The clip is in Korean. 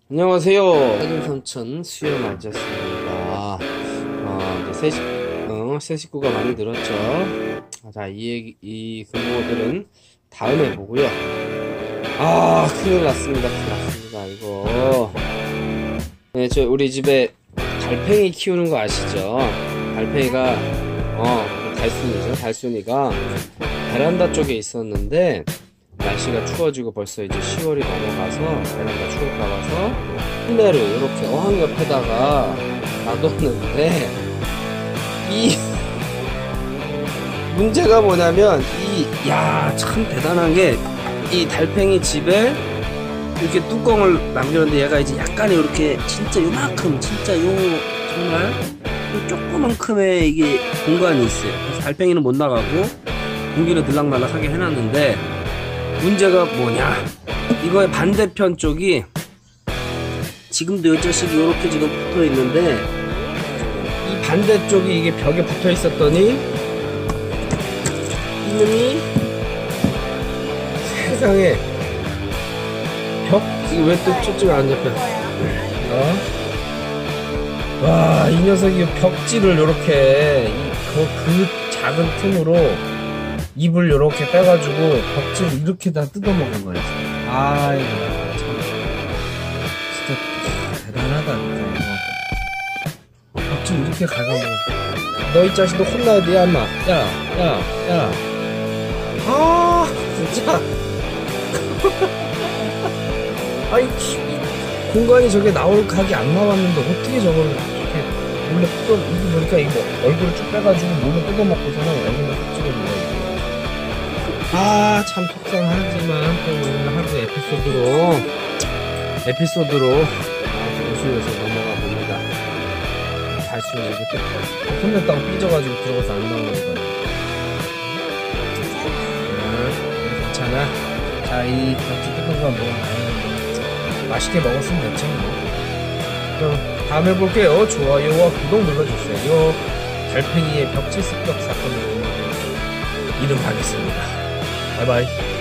안녕하세요. 사진삼촌 수요 맞았습니다. 이제 새 식구가 많이 늘었죠. 자, 이 근무들은 다음에 보고요. 큰일 났습니다. 이거. 네, 우리 집에 달팽이 키우는 거 아시죠? 달팽이가, 달순이가 베란다 쪽에 있었는데, 날씨가 추워지고 벌써 이제 10월이 넘어가서 베란다 추울까 봐서 실내를 이렇게 어항 옆에다가 놔뒀는데, 이 문제가 뭐냐면 참 대단한 게, 이 달팽이 집에 이렇게 뚜껑을 남겼는데 얘가 이제 약간의 이렇게 진짜 요만큼, 정말 조그만큼의 이게 공간이 있어요. 그래서 달팽이는 못 나가고 공기는 들락날락하게 해놨는데, 문제가 뭐냐, 이거의 반대편 쪽이 지금도 이 자식이 이렇게 지금 붙어 있는데, 이 반대쪽이 이게 벽에 붙어 있었더니 이놈이 세상에 이거 왜 또 초점이 안 잡혀? 와, 이 녀석이 벽지를 요렇게 그 작은 틈으로 입을 요렇게 빼가지고 벽지를 이렇게 다 뜯어먹은 거예요. 아이고, 참 진짜 대단하다 이거. 벽지를 이렇게 갉아먹어. 너 이 자식 너 혼나야 돼, 엄마. 야. 진짜. 아이, 공간이 저게 나올 각이 안 나왔는데 어떻게 저걸 이렇게 몰래 이거 보니까 이거 얼굴을 쭉 빼가지고 몸을 뜯어먹고서는 얼굴을 쭉 찍어먹어요. 참 속상하지만 또 오늘 하루 에피소드로 웃으면서 넘어가 봅니다. 달순이 이거 또 혼냈다고 삐져가지고 들어가서 안 나오는 거예요. 괜찮아. 자, 이 벽지 뜯은 건 뭐 맛있게 먹었으면 됐죠 뭐. 그럼 다음에 볼게요. 좋아요와 구독 눌러주세요. 달팽이의 벽지 습격 사건으로 이름하겠습니다. 바이바이.